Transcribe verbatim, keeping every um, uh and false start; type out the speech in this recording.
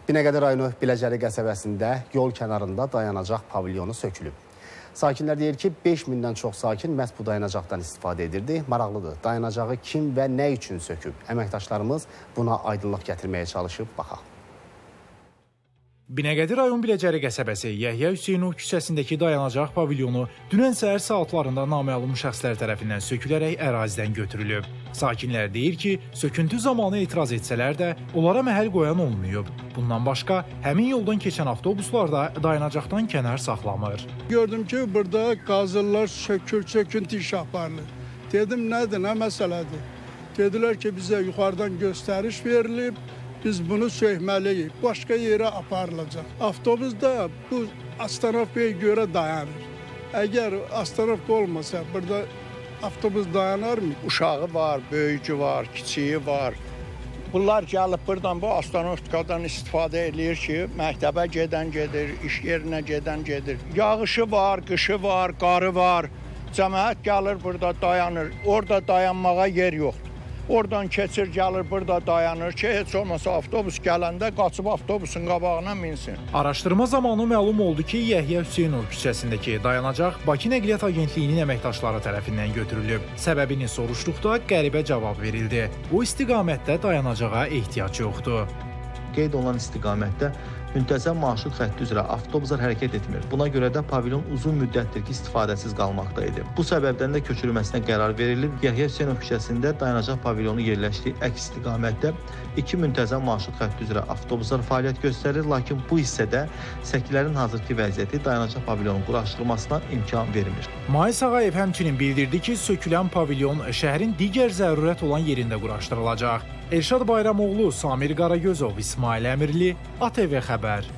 Binəqədi rayonu Biləcəri qəsəbəsində yol kənarında dayanacaq pavilyonu sökülüb. Sakinlər deyir ki, beş mindən çox sakin məhz bu dayanacaqdan istifadə edirdi. Maraqlıdır, dayanacağı kim və nə üçün söküb? Əməkdaşlarımız buna aydınlıq gətirməyə çalışıb, baxaq. Binəqədi rayon Biləcəri qəsəbəsi Yəhya Hüseynov küçəsindəki dayanacaq pavilyonu dünən səhər saatlarında naməlum şəxslər tərəfindən sökülərək ərazidən götürülüb. Sakinlər deyir ki, söküntü zamanı etiraz etsələr də onlara məhəl qoyan olmayıb. Bundan başqa, həmin yoldan keçən avtobuslar da dayanacaqdan kənar saxlamır. Gördüm ki, burada qazırlar sökür, söküntü iş aparılır. Dedim, nədir, nə məsələdir? Dedilər ki, bizə yuxarıdan göstəriş verilib. Biz bunu sökməliyik, başqa yerə aparılacaq. Avtobus da bu Astanovkaya görə dayanır. Əgər Astanovka olmasa, burada avtobus dayanar mı? Uşağı var, böyücü var, kiçiyi var. Bunlar gəlib buradan bu Astanovkadan istifadə edir ki, məktəbə gedən gedir, iş yerinə gedən gedir. Yağışı var, qışı var, qarı var. Cəmaət gəlir burada dayanır. Orada dayanmağa yer yoxdur. Oradan keçir, gəlir, burada dayanır ki, heç olmasa avtobus gələndə qaçıb avtobusun qabağına minsin. Araşdırma zamanı məlum oldu ki, Yəhya Hüseynov küçəsindəki dayanacaq Bakı Nəqliyyat Agentliyinin əməkdaşları tərəfindən götürülüb. Səbəbini soruşduqda qəribə cavab verildi. Bu istiqamətdə dayanacağa ehtiyac yoxdur. Qeyd olunan istiqamətdə müntəzəm marşrut xətti üzrə avtobuslar hərəkət etmir. Buna görə də pavilyon uzun müddətdir ki, istifadəsiz qalmaqda idi. Bu səbəbdən də köçürülməsinə qərar verilib. Yəhya Hüseynov küçəsində dayanacaq pavilyonu yerləşdiyi əks istiqamətdə iki müntəzəm marşrut xətti üzrə avtobuslar fəaliyyət göstərir, lakin bu hissədə səkilərin hazırki vəziyyəti dayanacaq pavilyonun quraşdırılmasına imkan vermir. Mais Ağayev həmçinin bildirdi ki, sökülən pavilyon şəhərin digər zərurət olan yerində quraşdırılacaq. Elşad Bayramoğlu, Samir Qaragözov, İsmail Əmirli, A T V Xəbər.